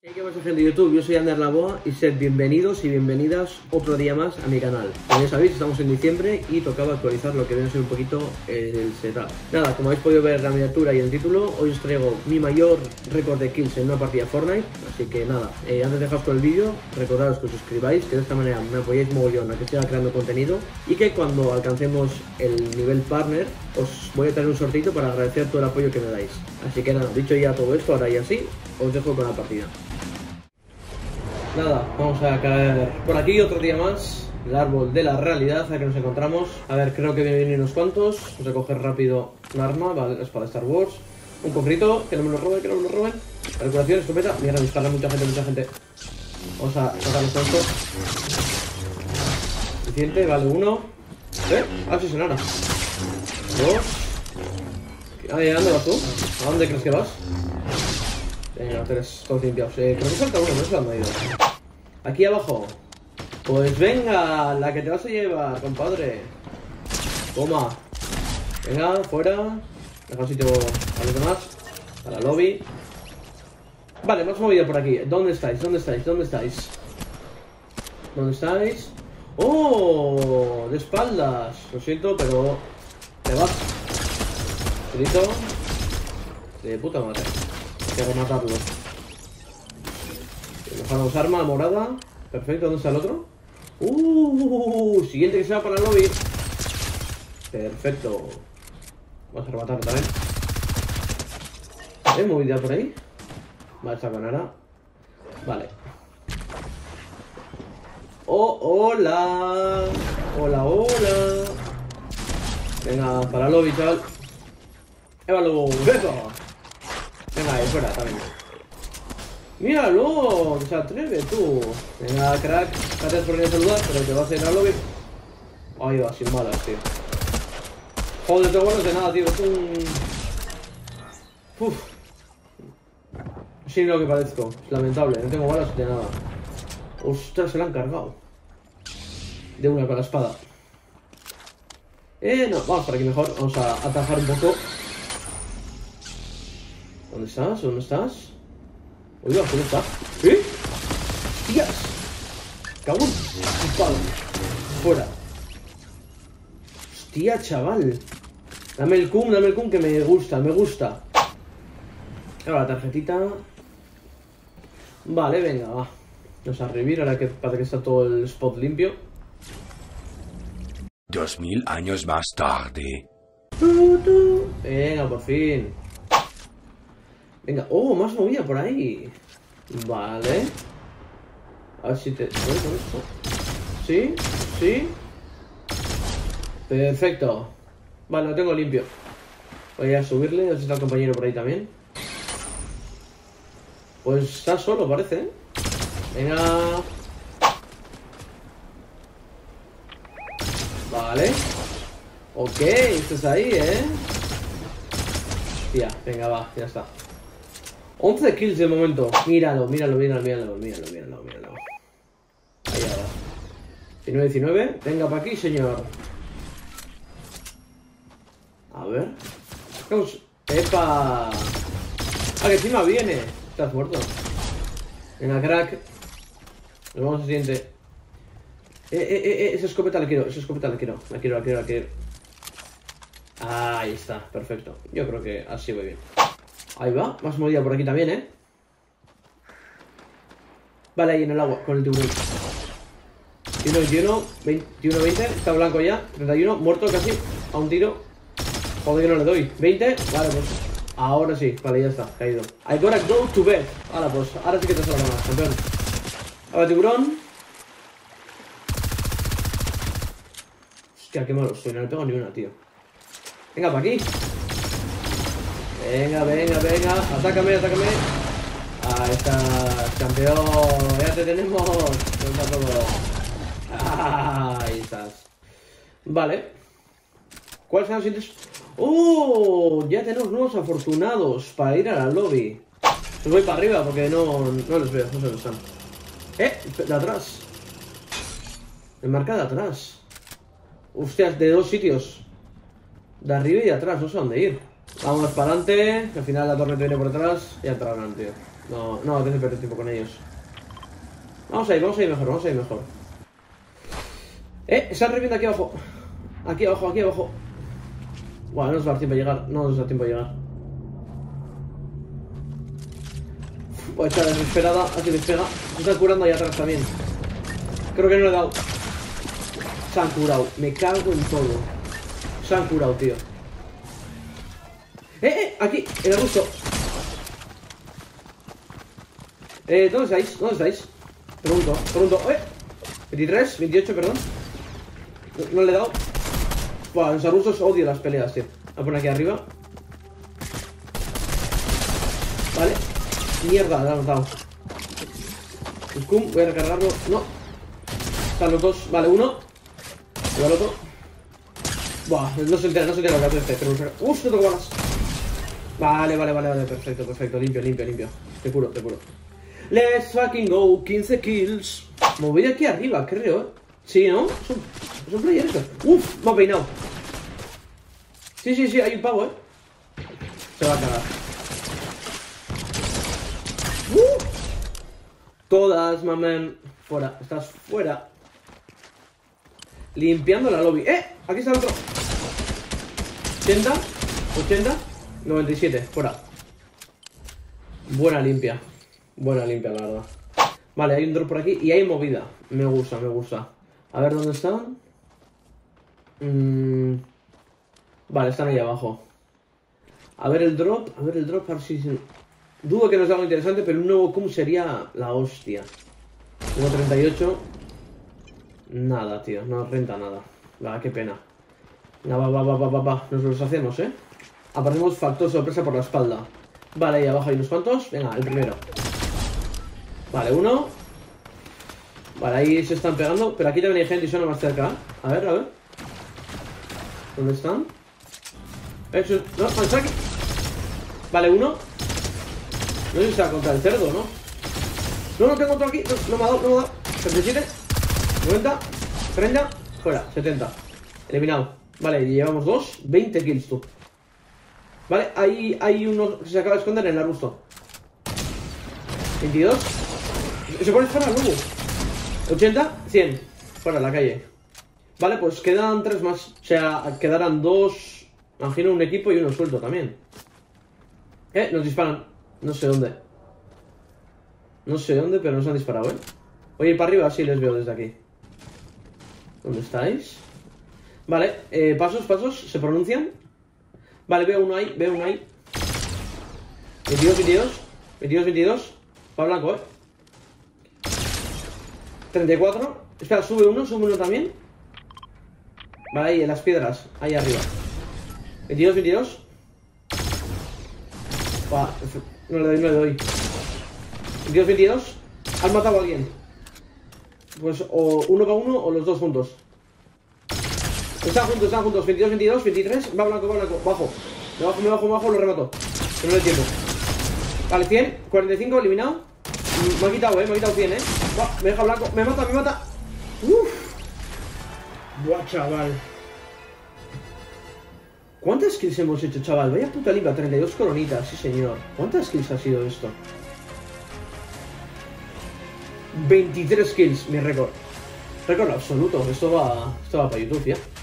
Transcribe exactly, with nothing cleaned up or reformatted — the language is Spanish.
¿Qué pasa, gente de YouTube? Yo soy Ander Laboa y sed bienvenidos y bienvenidas otro día más a mi canal. Como ya sabéis, estamos en diciembre y tocaba actualizar lo que viene a ser un poquito el setup. Nada, como habéis podido ver en la miniatura y en el título, hoy os traigo mi mayor récord de kills en una partida de Fortnite. Así que nada, eh, antes de dejaros con el vídeo, recordaros que os suscribáis, que de esta manera me apoyáis mogollón a que siga creando contenido y que cuando alcancemos el nivel partner os voy a traer un sorteito para agradecer todo el apoyo que me dais. Así que nada, dicho ya todo esto, ahora ya sí, os dejo con la partida. Nada, vamos a caer por aquí otro día más. El árbol de la realidad, a que nos encontramos. A ver, creo que vienen unos cuantos. Vamos a coger rápido un arma, vale, la espada de Star Wars. Un cofrito, que no me lo roben, que no me lo roben. Calculación, escopeta. Mierda, disparan mucha gente, mucha gente. Vamos a sacarnos esto. Suficiente, vale, uno. ¿Eh? Ah, sí, sonara. Dos. Ah, ¿a dónde vas tú? ¿A dónde crees que vas? Venga, tres, todos limpiados. Eh, creo que falta uno, no sé dónde ha ido. Aquí abajo. Pues venga, la que te vas a llevar, compadre. Toma. Venga, fuera. Deja un sitio a los demás. A la lobby. Vale, hemos movido por aquí. ¿Dónde estáis? ¿Dónde estáis? ¿Dónde estáis? ¿Dónde estáis? ¡Oh! De espaldas. Lo siento, pero... Te vas. Solito. De puta madre. Hay que rematarlo. Dejamos arma morada. Perfecto, ¿dónde está el otro? Uh, siguiente que se va para el lobby. Perfecto. Vamos a rematarlo también. ¿Hay movilidad por ahí? Vale, está con Ara. Vale. Oh, hola. Hola, hola. Venga, para el lobby, chaval. ¡Évalo! ¡Eso! Venga, ahí fuera también. ¡Míralo! ¡Se atreve tú! Venga, crack. Gracias por venir a saludar, pero te vas a ir al lobby. Ahí va, sin balas, tío. Joder, tengo balas de nada, tío. Es un... Uf. Sí, lo que parezco. Es lamentable, no tengo balas de nada. Ostras, se la han cargado. De una con la espada. Eh, no, vamos por aquí mejor. Vamos a atajar un poco. ¿Dónde estás? ¿Dónde estás? Oiga, ¿dónde está? ¿Eh? ¡Tías! ¡Cabrón! ¡Palo! ¡Fuera! ¡Hostia, chaval! Dame el cum, dame el cum que me gusta, me gusta. Ahora la tarjetita. Vale, venga, va. Vamos a revivir ahora que parece que está todo el spot limpio. Dos mil años más tarde. Venga, por fin. Venga, oh, más movida por ahí. Vale. A ver si te... ¿Sí? ¿Sí? Perfecto. Vale, lo tengo limpio. Voy a subirle, a ver si está el compañero por ahí también. Pues está solo, parece, ¿eh? Venga. Vale. Ok, estás ahí, ¿eh? Tía, venga, va, ya está. once kills de momento. Míralo, míralo, míralo, míralo, míralo, míralo, míralo. Ahí va. diecinueve, diecinueve. Venga para aquí, señor. A ver. Vamos. ¡Epa! Ah, que encima viene. Estás muerto. Venga, crack. Nos vamos al siguiente. Eh, eh, eh, eh, esa escopeta la quiero, esa escopeta la quiero. La quiero, la quiero, la quiero. Ah, ahí está, perfecto. Yo creo que así voy bien. Ahí va, más movida por aquí también, ¿eh? Vale, ahí en el agua, con el tiburón. veintiuno, veintiuno, veintiuno, veinte, está blanco ya. treinta y uno, muerto casi, a un tiro. Joder que no le doy. veinte, vale, pues ahora sí, vale, ya está, caído. I gotta go to bed. Ahora pues, ahora sí que te salga más, campeón. Ahora tiburón. Hostia, qué malo soy, no le pego ni una, tío. Venga, para aquí. Venga, venga, venga. Atácame, atácame. Ahí estás, campeón. Ya te tenemos. Suelta todo. Ahí estás. Vale. ¿Cuáles son los siguientes? ¡Oh! Ya tenemos nuevos afortunados para ir a la lobby. Pues voy para arriba porque no, no les veo. No sé dónde están. ¡Eh! De atrás. Me marca de atrás. Hostias, de dos sitios. De arriba y de atrás. No sé dónde ir. Vamos para adelante, que al final la torreta viene por detrás y entrarán, tío. No, no, te hace perder tiempo con ellos. Vamos a ir, vamos a ir mejor, vamos a ir mejor. Eh, están reviendo aquí abajo. Aquí abajo, aquí abajo. Bueno, no nos va a dar tiempo a llegar. No nos da tiempo a llegar. Voy a echar desesperada, así despega. Se está curando ahí atrás también. Creo que no le he dado. Se han curado. Me cago en todo. Se han curado, tío. Eh, eh, aquí, en el ruso. Eh, ¿dónde estáis? ¿Dónde estáis? Pregunto, pregunto. Eh, veintitrés, veintiocho, perdón. No, no le he dado. Buah, los rusos odio las peleas, tío. Voy a poner aquí arriba. Vale. Mierda, le hemos dado. Scum, voy a recargarlo. No. Están los dos. Vale, uno. Y el otro. Buah, no se entera, no se entera lo que hace este. Pero... Uf, no toco balas. Vale, vale, vale, vale. Perfecto, perfecto. Limpio, limpio, limpio. Te curo, te curo. Let's fucking go. quince kills. Me voy de aquí arriba, creo, eh. Sí, ¿no? Son, son players estos. Uf, me ha peinado. Sí, sí, sí, hay un pavo, eh. Se va a cagar. Uh. Todas, mamen. Fuera, estás fuera. Limpiando la lobby. ¡Eh! Aquí está el otro. ochenta, ochenta, noventa y siete. Fuera. Buena limpia. Buena limpia, la verdad. Vale, hay un drop por aquí y hay movida. Me gusta, me gusta. A ver dónde están. Mm. Vale, están ahí abajo. A ver el drop. A ver el drop. A ver si... Dudo que nos da algo interesante, pero un nuevo cum sería la hostia. uno treinta y ocho. Nada, tío. No renta nada. Va, qué pena. Va, va, va, va, va, va. Nos los hacemos, ¿eh? Aparecemos factor sorpresa por la espalda. Vale, ahí abajo hay unos cuantos. Venga, el primero. Vale, uno. Vale, ahí se están pegando. Pero aquí también hay gente y suena más cerca. A ver, a ver. ¿Dónde están? Eso. No, está aquí. Vale, uno. No sé si se va contra el cerdo, ¿no? No, no tengo otro aquí. No, no me ha dado, no me ha dado. treinta y siete. noventa. treinta. Fuera. setenta. Eliminado. Vale, llevamos dos. veinte kills, tú. Vale, ahí hay uno que se acaba de esconder en el arbusto. veintidós. Se pone fuera, luego. ochenta. cien. Fuera, la calle. Vale, pues quedan tres más. O sea, quedarán dos. Imagino un equipo y uno suelto también. Eh, nos disparan. No sé dónde. No sé dónde, pero nos han disparado, ¿eh? Voy a ir para arriba, sí les veo desde aquí. ¿Dónde estáis? Vale, eh, pasos, pasos, se pronuncian. Vale, veo uno ahí, veo uno ahí. veintidós, veintidós. veintidós, veintidós. Va blanco, ¿eh? treinta y cuatro. Espera, sube uno, sube uno también. Vale, ahí, en las piedras. Ahí arriba. veintidós, veintidós. Va, no le doy, no le doy. veintidós, veintidós. ¿Has matado a alguien? Pues o uno para uno o los dos juntos. Están juntos, están juntos. veintidós, veintidós, veintitrés. Va blanco, va blanco. Bajo. Me bajo, me bajo, me bajo, lo remato. Que no le tiempo. Vale, cien. cuarenta y cinco, eliminado. Me ha quitado, eh. Me ha quitado cien, eh. Buah, me deja blanco. Me mata, me mata. Uff. Buah, chaval. ¿Cuántas kills hemos hecho, chaval? Vaya puta liga. treinta y dos coronitas, sí, señor. ¿Cuántas kills ha sido esto? veintitrés kills, mi récord. Récord absoluto. Esto va, esto va para YouTube, ya.